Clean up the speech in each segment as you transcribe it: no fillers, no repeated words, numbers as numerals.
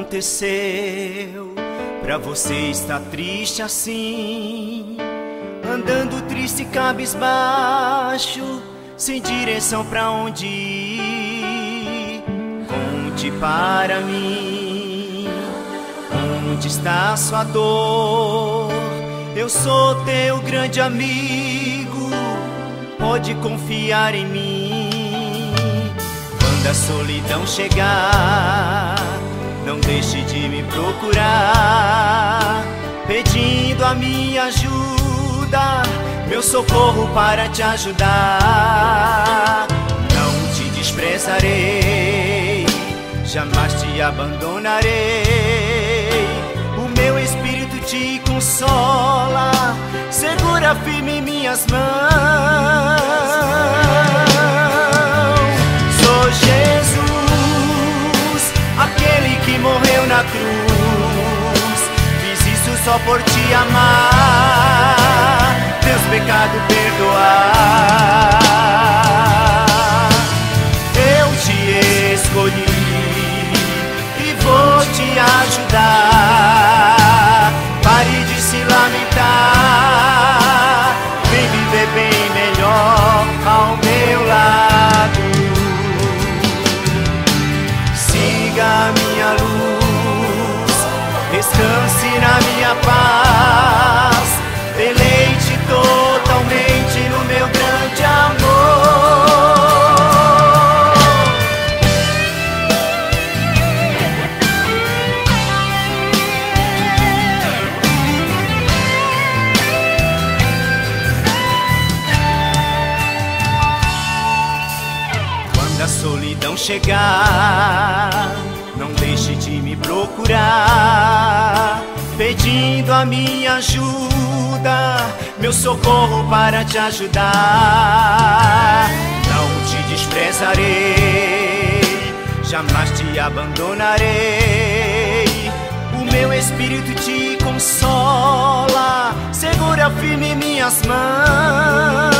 aconteceu pra você estar triste assim, andando triste, cabisbaixo, sem direção pra onde ir? Conte para mim, onde está sua dor? Eu sou teu grande amigo, pode confiar em mim. Quando a solidão chegar, não deixe de me procurar, pedindo a minha ajuda, meu socorro para te ajudar. Não te desprezarei, jamais te abandonarei. O meu espírito te consola, segura firme em minhas mãos. Sou Jesus, aquele que morreu na cruz. Fiz isso só por te amar, teus pecados perdoar. Eu te escolhi e vou te ajudar. Pare de se lamentar, vem viver bem melhor ao meu lado. Siga a minha luz, descanse na minha paz, deleite totalmente no meu grande amor. Quando a solidão chegar, não deixe de me procurar, pedindo a minha ajuda, meu socorro para te ajudar. Não te desprezarei, jamais te abandonarei. O meu espírito te consola, segura firme em minhas mãos.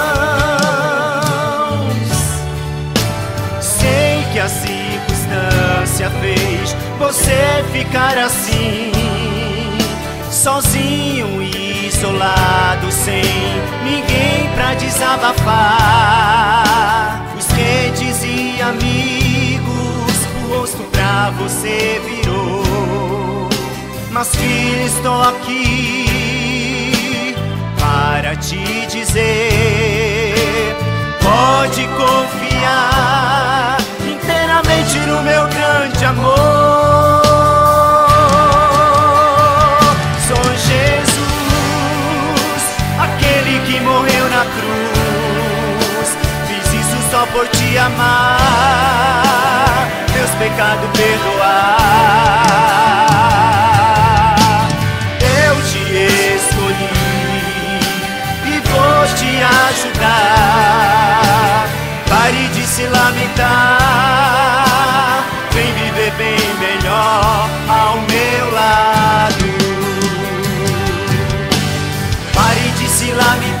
Sei que a circunstância fez você ficar assim, sozinho e isolado, sem ninguém pra desabafar. Busquetes e amigos, o rosto pra você virou. Mas filho, estou aqui para te dizer, pode confiar inteiramente no meu grande amor. Sou Jesus, aquele que morreu na cruz. Fiz isso só por te amar, meus pecados perdoar. Eu te escolhi e vou te ajudar. Pare de se lamentar, vem viver bem melhor ao meu lado. Pare de se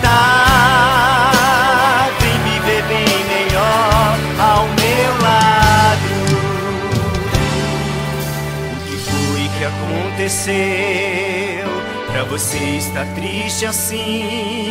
lamentar, vem viver bem melhor ao meu lado. O que foi que aconteceu pra você estar triste assim,